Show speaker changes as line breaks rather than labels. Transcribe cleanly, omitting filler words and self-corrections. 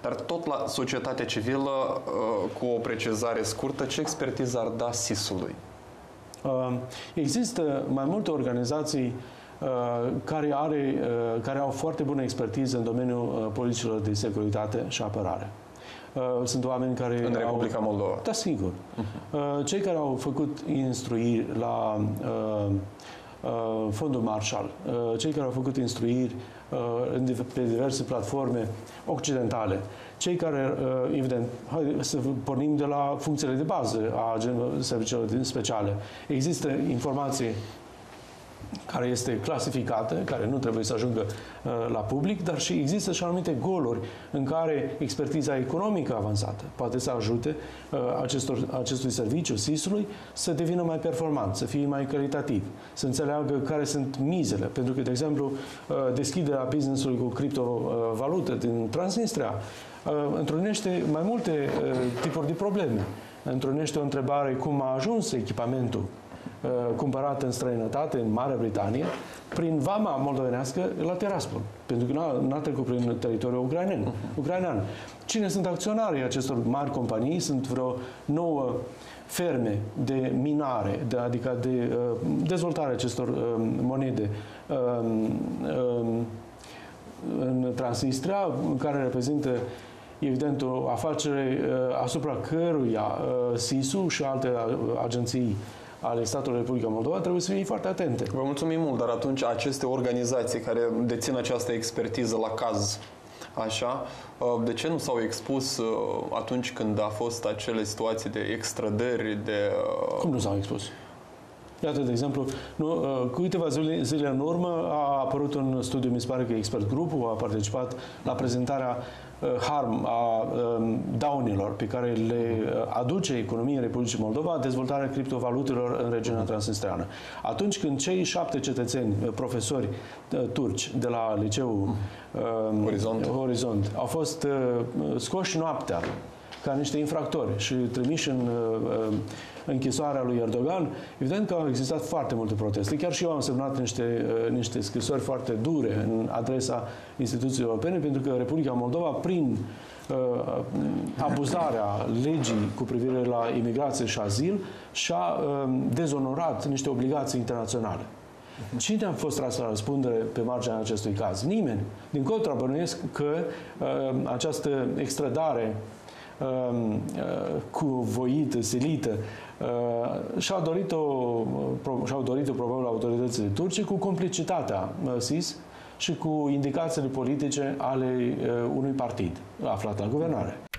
Dar tot la societatea civilă, cu o precizare scurtă, ce expertiză ar da SIS-ului?
Există mai multe organizații care au foarte bună expertiză în domeniul politicilor de securitate și apărare. Sunt oameni care
în Republica Moldova.
Da, sigur. Cei care au făcut instruiri la Fondul Marshall, cei care au făcut instruiri pe diverse platforme occidentale, cei care, evident, să pornim de la funcțiile de bază a serviciilor speciale. Există informație care este clasificată, care nu trebuie să ajungă la public, dar și există și anumite goluri în care expertiza economică avansată poate să ajute acestui serviciu, SIS-ului, să devină mai performant, să fie mai calitativ, să înțeleagă care sunt mizele. Pentru că, de exemplu, deschiderea business-ului cu criptovalută din Transnistria întrunește mai multe tipuri de probleme. Întrunește o întrebare cum a ajuns echipamentul cumpărat în străinătate, în Marea Britanie, prin vama moldovenească la Tiraspol, pentru că n-a trecut prin teritoriul ucrainean. Cine sunt acționarii acestor mari companii? Sunt vreo 9 ferme de minare, adică de dezvoltare acestor monede în Transnistria, care reprezintă evident o afacere asupra căruia SIS-ul și alte agenții ale statului Republica Moldova trebuie să fie foarte atente.
Vă mulțumim mult, dar atunci aceste organizații care dețin această expertiză la caz, așa, de ce nu s-au expus atunci când a fost acele situații de extradări, de...
Cum nu s-au expus? Iată, de exemplu, cu câteva zile în urmă a apărut un studiu, mi se pare că Expert Grupul a participat la prezentarea a daunelor pe care le aduce economia Republicii Moldova dezvoltarea criptovalutelor în regiunea transnistreană. Atunci când cei 7 cetățeni, profesori turci de la liceul Horizont au fost scoși noaptea ca niște infractori și trimiși în închisoarea lui Erdogan, evident că au existat foarte multe proteste. Chiar și eu am semnat niște scrisori foarte dure în adresa instituțiilor europene, pentru că Republica Moldova, prin abuzarea legii cu privire la imigrație și azil, și-a dezonorat niște obligații internaționale. Cine a fost tras la răspundere pe marginea acestui caz? Nimeni. Din contră, bănuiesc că această extradare cuvoită, silită, și-au dorit-o probabil autoritățile turce cu complicitatea SIS și cu indicațiile politice ale unui partid aflat la guvernare.